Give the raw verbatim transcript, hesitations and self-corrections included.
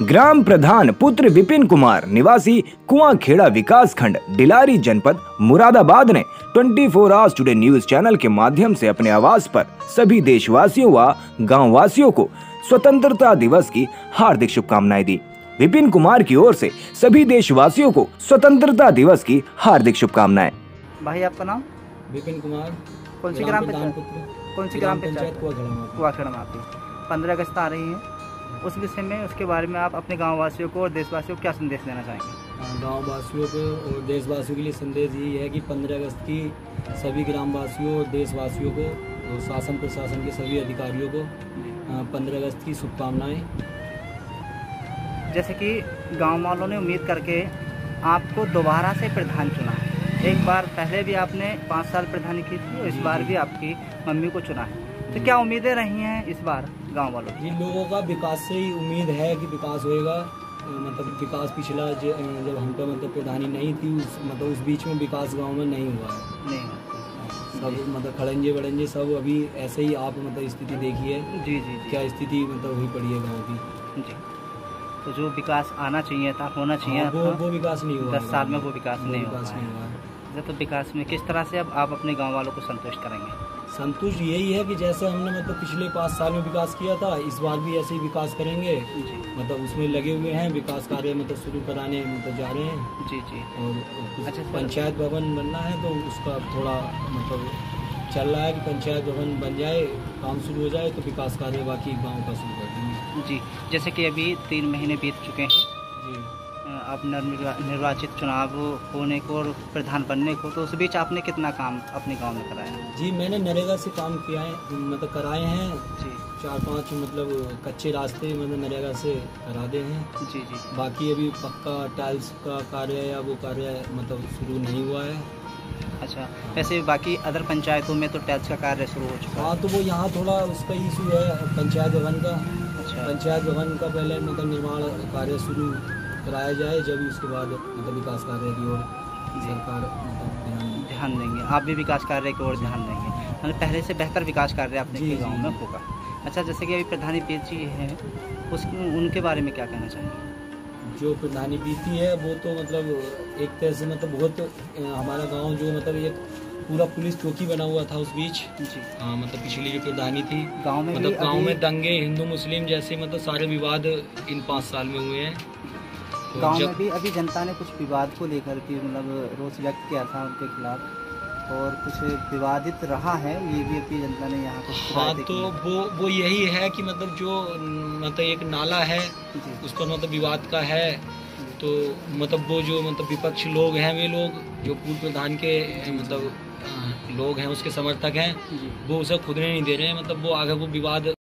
ग्राम प्रधान पुत्र विपिन कुमार निवासी कुआंखेड़ा विकास खंड डिलारी जनपद मुरादाबाद ने चौबीस आवर्स टुडे न्यूज चैनल के माध्यम से अपने आवास पर सभी देशवासियों व गाँव वासियों को स्वतंत्रता दिवस की हार्दिक शुभकामनाएं दी। विपिन कुमार की ओर से सभी देशवासियों को स्वतंत्रता दिवस की हार्दिक शुभकामनाएं। भाई आपका नाम? विपिन कुमार। कौन सी ग्राम पंचायत? कौन सी ग्राम पंचायत? कुआखेड़ा में आती है। पंद्रह अगस्त आ रही है, उस विषय में उसके बारे में आप अपने गाँव वासियों को और देशवासियों को क्या संदेश देना चाहेंगे? गाँव वासियों को और देशवासियों के लिए संदेश यही है कि पंद्रह अगस्त की सभी ग्रामवासियों और देशवासियों को और शासन प्रशासन के सभी अधिकारियों को पंद्रह अगस्त की शुभकामनाएं। जैसे कि गांव वालों ने उम्मीद करके आपको दोबारा से प्रधान चुना है। एक बार पहले भी आपने पाँच साल प्रधानी की थी और इस बार भी आपकी मम्मी को चुना है, तो क्या उम्मीदें रही हैं इस बार गांव वालों की? इन लोगों का विकास से ही उम्मीद है कि विकास होएगा। मतलब विकास पिछला जब हम पे मतलब प्रधानी नहीं थी उस मतलब उस बीच में विकास गांव में नहीं हुआ है। नहीं सब मतलब खड़ंजे बड़ंजे सब अभी ऐसे ही आप मतलब स्थिति देखिए। जी जी जी क्या स्थिति मतलब हुई पड़ी है गाँव की। जी, तो जो विकास आना चाहिए था, होना चाहिए वो वो विकास नहीं हुआ। दस साल में वो विकास नहीं हुआ है। तो विकास में किस तरह से अब आप अपने गांव वालों को संतुष्ट करेंगे? संतुष्ट यही है कि जैसे हमने मतलब पिछले पाँच साल में विकास किया था, इस बार भी ऐसे ही विकास करेंगे। मतलब उसमें लगे हुए हैं, विकास कार्य मतलब शुरू कराने मतलब जा रहे हैं। जी जी। और अच्छा, पंचायत भवन बनना है तो उसका थोड़ा मतलब चल रहा है कि पंचायत भवन बन जाए, काम शुरू हो जाए तो विकास कार्य बाकी गाँव का शुरू कर देंगे। जी, जैसे कि अभी तीन महीने बीत चुके हैं जी, अब निर्वाचित चुनाव होने को और प्रधान बनने को, तो उस बीच आपने कितना काम अपने गांव में कराया? जी, मैंने नरेगा से काम किया है, मतलब कराए हैं जी। चार पांच मतलब कच्चे रास्ते मतलब नरेगा से करा दे हैं। जी जी। बाकी अभी पक्का टाइल्स का कार्य या वो कार्य मतलब शुरू नहीं हुआ है। अच्छा, वैसे बाकी अदर पंचायतों में तो टैक्स का कार्य शुरू हो चुका है। हाँ, तो वो यहाँ थोड़ा उसका इशू है पंचायत भवन का। अच्छा, पंचायत भवन का पहले मतलब निर्माण कार्य शुरू कराया जाए, जब उसके बाद मतलब विकास कार्य की ओर सरकार मतलब ध्यान देंगे। आप भी विकास कार्य की ओर ध्यान देंगे, मतलब पहले से बेहतर विकास कार्य अपने गाँव में होगा। अच्छा, जैसे कि अभी प्रधानी बीती है, उस उनके बारे में क्या कहना चाहेंगे? जो प्रधानी बीती है वो तो मतलब एक तरह से मतलब बहुत हमारा गांव जो मतलब एक पूरा पुलिस चौकी बना हुआ था उस बीच। जी हाँ, मतलब पिछली जो प्रधानी थी गांव में मतलब गांव में दंगे हिंदू मुस्लिम जैसे मतलब सारे विवाद इन पाँच साल में हुए हैं। तो गांव में भी अभी जनता ने कुछ विवाद को लेकर के मतलब रोष व्यक्त किया था उनके खिलाफ, और कुछ विवादित रहा है ये भी अभी जनता ने यहाँ पर। हाँ, तो वो वो यही है कि मतलब जो मतलब एक नाला है उस पर मतलब विवाद का है, तो मतलब वो जो मतलब विपक्ष लोग हैं, वे लोग जो पूर्व प्रधान के मतलब लोग हैं उसके समर्थक हैं, वो उसे खुदने नहीं दे रहे हैं। मतलब वो आगे वो विवाद